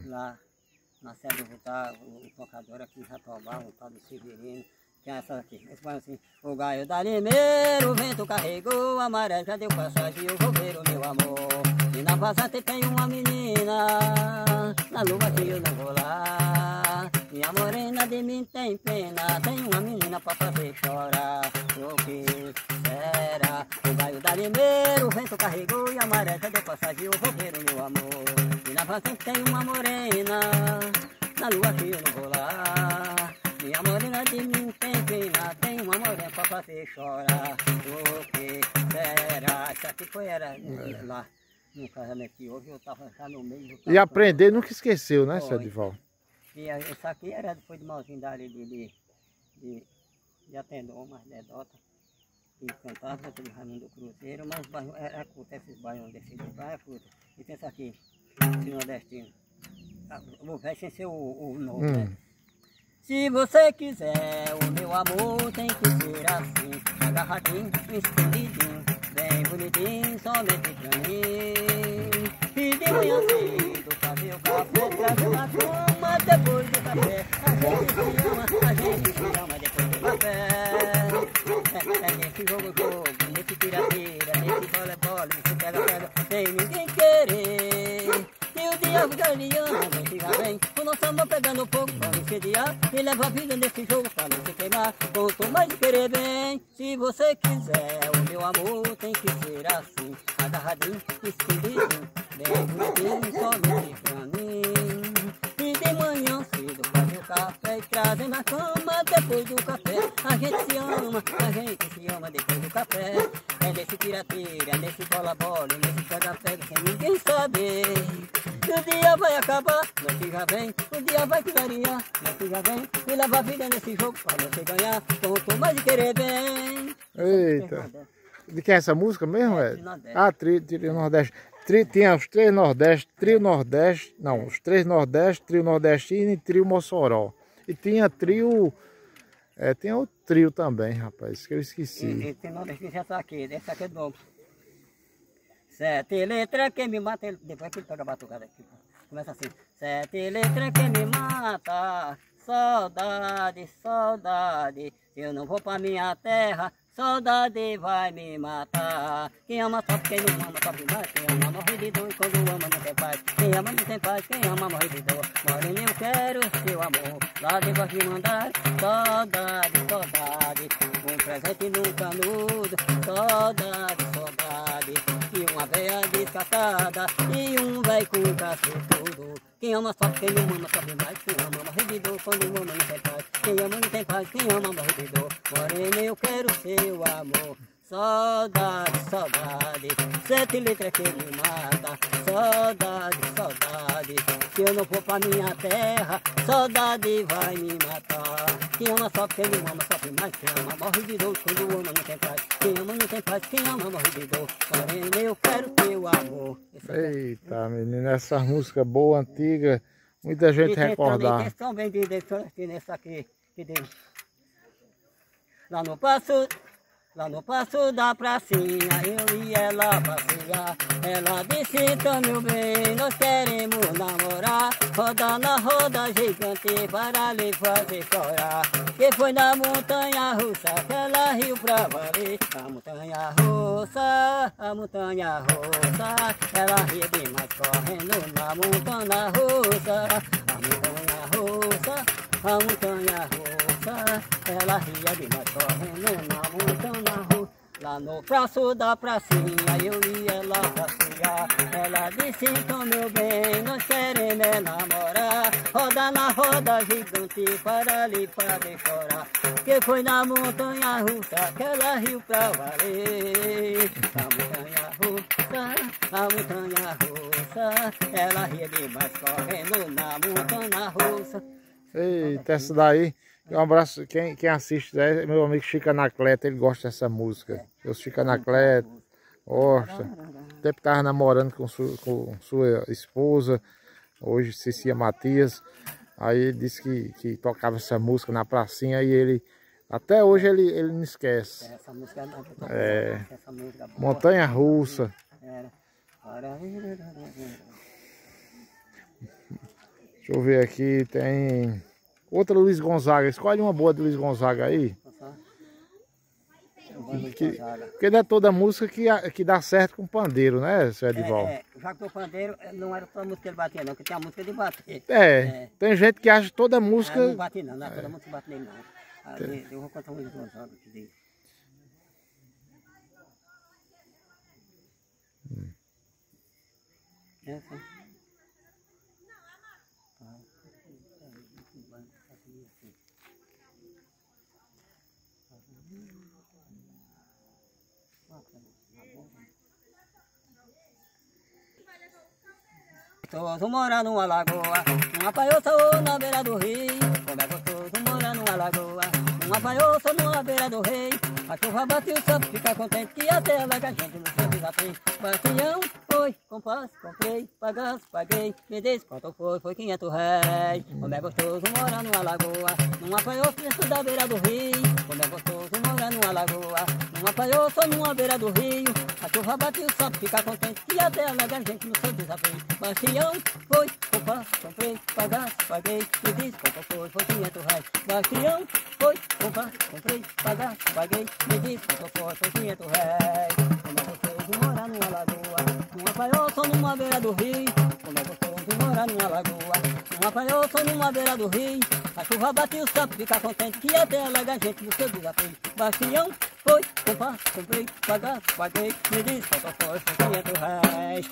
lá na Serra do Vitar, o tocador aqui em Jatobá, o tal do Severino. Tem essa aqui, esse vai assim: o galho da limeira, o vento carregou, a maré já deu passagem, eu vou ver o meu amor. E na vazante tem uma menina, na lua que eu não vou lá. Minha morena de mim tem pena, tem uma menina pra fazer chorar. O que será? O galho da limeira, o vento carregou, e a maré já deu passagem, eu vou ver o meu amor. E na vazante tem uma morena, na lua que eu não vou lá. Minha morena de mim tem pena, tem uma morena pra fazer chorar. O que será? Isso aqui foi lá no casamento que houve, eu tava já no meio. E aprender nunca esqueceu, né, seu Edivaldo? E isso aqui foi de malzinho dali de Atendon, mas de Dota. Que cantava aquele Raimundo Cruzeiro, mas os bairros, era curto, esses bairros desse lugar é curto. E tem isso aqui, esse nordestino. O velho sem ser o novo, né? Se você quiser o meu amor, tem que ser assim, agarradinho, escondidinho, bem bonitinho, somente pra mim. E de manhã cedo fazer o café, trazer uma cama depois do café. A gente se ama depois do café. É nesse jogo, nesse tira-tira, nesse bola, nesse pega-pega, sem ninguém querer. E o diabo galeando, fica bem, o nosso amor pegando fogo pra me sediar. E leva a vida nesse jogo pra não se queimar, quanto mais querer bem. Se você quiser o meu amor, tem que ser assim, agarradinho, escondidinho, bem bonitinho, somente pra mim. E de manhã cedo fazer o café e trazer na cama depois do café. A gente se ama depois do café. É nesse tira-tira, nesse bola-bola, nesse pega-pega, sem ninguém saber. E o dia vai acabar, não fica bem. O dia vai clarear, não fica bem. E leva a vida nesse jogo pra você ganhar, quanto mais querer bem. Eita. De quem é essa música mesmo, é? Ah, Trio Nordeste. Tinha os três Nordeste, Trio Nordeste, não, os três Nordeste, Trio Nordestino e Trio Mossoró. E tinha trio, tinha o trio também, rapaz, que eu esqueci. E tem Nordestino já tá aqui, esse aqui é do novo. 7 letras que me mata, depois que ele pega a batucada aqui, começa assim: 7 letras que me mata, saudade, saudade, se eu não vou pra minha terra, saudade vai me matar. Quem ama sofre, quem não ama sofre mais. Quem ama morre de dor, quando ama não tem paz. Quem ama não tem paz, quem ama morre de dor. Morena, eu quero seu amor, lá depois de mandar. Saudade, saudade, um presente no canudo. Saudade, saudade, e uma veia descatada, e um véi com caço tudo. Quem ama sofre, quem não ama sofre mais. Quem ama morre de dor, quando ama não tem paz. Quem ama não tem paz, quem ama morre de dor. Morena, eu quero seu amor. Saudade, saudade, 7 letras que me mata. Saudade, saudade, se eu não for pra minha terra, saudade vai me matar. Quem ama sofre, quem não ama sofre mais. Quem ama morre de dor, quando ama não tem paz. Quem ama não tem paz, quem ama morre de dor. Morena, eu quero teu amor. Eita, menina, essa música boa, antiga, muita gente recordar. Tem também nessa aqui, que tem. Lá no passo da pracinha, eu e ela passear. Ela disse, então meu bem, nós queremos namorar. Roda na roda gigante para lhe fazer chorar. Que foi na montanha russa que ela riu pra valer. A montanha russa, a montanha russa. Ela ria demais correndo na montanha russa. A montanha russa, a montanha russa. Ela ria demais correndo na montanha russa. Lá no braço da pracinha eu e ela passear. Ela disse, então meu bem, nós queremos namorar. Roda na roda gigante para lhe fazer chorar. Que foi na montanha russa que ela riu pra valer. A montanha russa, ela ria demais correndo na montanha russa. Eita, essa daí, um abraço, quem assiste, é meu amigo Chico Anacleto, ele gosta dessa música. Eu Chico Anacleto, gosta. Até que estava namorando com sua esposa, hoje Cicia Matias. Aí ele disse que tocava essa música na pracinha e ele, até hoje ele não esquece. Essa música essa música boa. Montanha Russa. Deixa eu ver aqui, tem outra Luiz Gonzaga. Escolhe uma boa de Luiz Gonzaga aí. Porque não é toda música que dá certo com pandeiro, né, seu Edivaldo? Já que o pandeiro não era toda música que ele batia não, que tinha música de bater. Tem gente que acha que toda música... Não bate não, não é toda música que bate nele não. Eu vou contar um Luiz Gonzaga aqui dele. Essa. Gostoso morar numa lagoa, numa paioça ou na beira do rio. Como é gostoso morar numa lagoa, numa paioça ou na beira do rio. A chuva bate e o santo fica contente que até alega a gente no seu desafio. Bastião, foi, compasso, comprei, pagasse, paguei, me diz quanto foi 500 réis. Como é gostoso morar numa lagoa, numa paioça da beira do rio. Como é gostoso morar numa lagoa, numa paioça ou numa beira do rio. A chuva bate e o santo fica contente que até alega a gente no seu desafio. Bastião, foi, compasso, comprei, pagasse, paguei, me diz quanto foi 500 réis. Bastião, foi, compasso, comprei, pagasse, paguei, me diz quanto foi 500 réis. Como é gostoso morar numa lagoa, numa paioça ou numa beira do rio. Como é gostoso morar numa lagoa, numa paioça ou numa beira do rio. A chuva bate e o santo fica contente que até alega a gente no seu desafio. Bastião, foi, compasso, comprei, pagasse, paguei, me diz quanto foi 500 réis.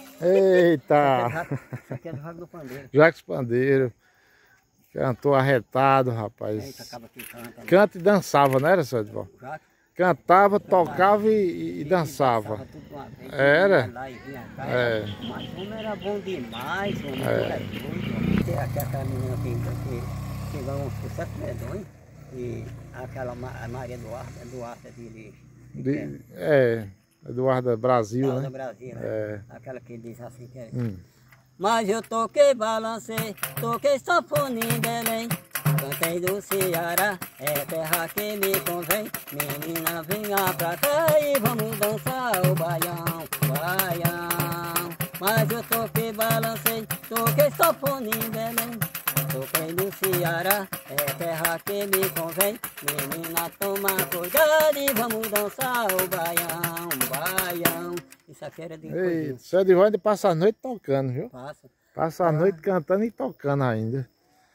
Eita! Isso aqui é do Rago do Pandeiro. Jacques Pandeiro. Cantou arretado, rapaz. Eita, acaba que canta. Canta e dançava, não era, seu Edivaldo? Jacques Cantava, tocava e dançava. tudo de uma vez, Era? ia lá e vinha cá. É. Mas o homem era bom demais, o homem era doido. Tem aquela menina que ganhou um sucesso medonho. E aquela Maria Duarte de Eduardo Brasil, do né? Brasil, né? É. Aquela que diz assim que é. Mas eu toquei, balancei, toquei sanfona em Belém. Cantei do Ceará, é terra que me convém. Menina, venha pra cá e vamos dançar o baião, baião. Mas eu toquei, balancei, toquei sanfona em Belém. Toquei no Ceará, é terra que me convém. Menina, toma cuidado e vamos dançar o baião, baião. Isso aqui era de Ei, seu Edivaldo passa a noite tocando, viu? Passa a noite cantando e tocando ainda.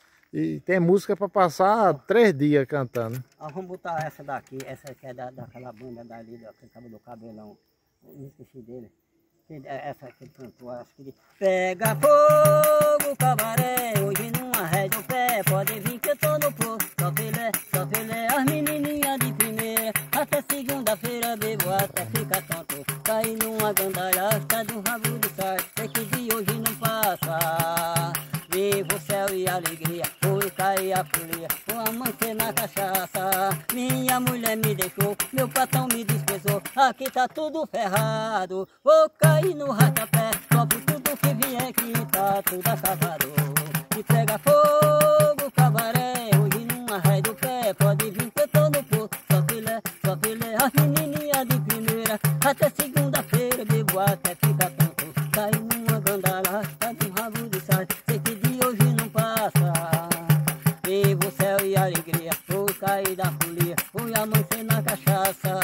E tem música para passar 3 dias cantando. Vamos botar essa daqui, essa aqui é daquela banda dali, daquele cabo do cabelão. Eu esqueci dele. Essa que ele cantou, acho que... Pega fogo, cabaré, hoje não arrede o pé, pode vir que eu tô no posto. Só filé, as menininhas de primeira, até segunda-feira bebo até ficar tonto. Caí numa gandalhasta do rabo de sal, sei que de hoje não passa. Viva o céu e a alegria, foi cair a folia, vou amanhecer na cachaça. Minha mulher me deixou, meu patrão me desprezou, aqui tá tudo ferrado. Vou cair no rastapé, só por tudo que vier que tá tudo acabado. Se pega fogo, cabaré, hoje não arrede o pé, pode vir que eu tô no posto. Só filé, as menininhas de primeira, até segunda-feira bebo até ficar tonto. Caí numa gandalhasta de rabo de sal, sei que de hoje não passa. Viva o céu e a alegria, vou cair da folia, fui amanhecer na cachaça.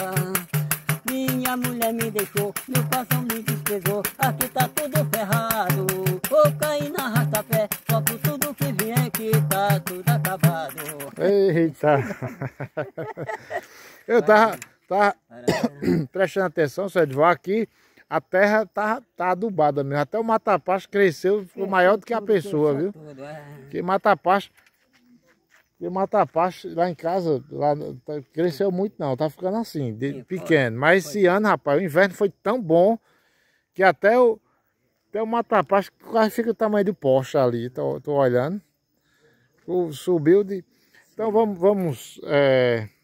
Minha mulher me deixou, meu patrão me desprezou, aqui tá tudo ferrado. Vou cair na rastapé, só por tudo que vier que tá tudo acabado. Eita! Eu tava prestando atenção, seu Edivaldo, aqui a terra tá adubada mesmo. Até o mata-pasto cresceu, ficou maior do que a pessoa, viu? Que mata-pasto lá em casa, cresceu muito não, tá ficando assim, pequeno. Mas esse ano, rapaz, o inverno foi tão bom que até o mata-pasto quase fica o tamanho do poste ali, tô olhando. Subiu de... Então vamos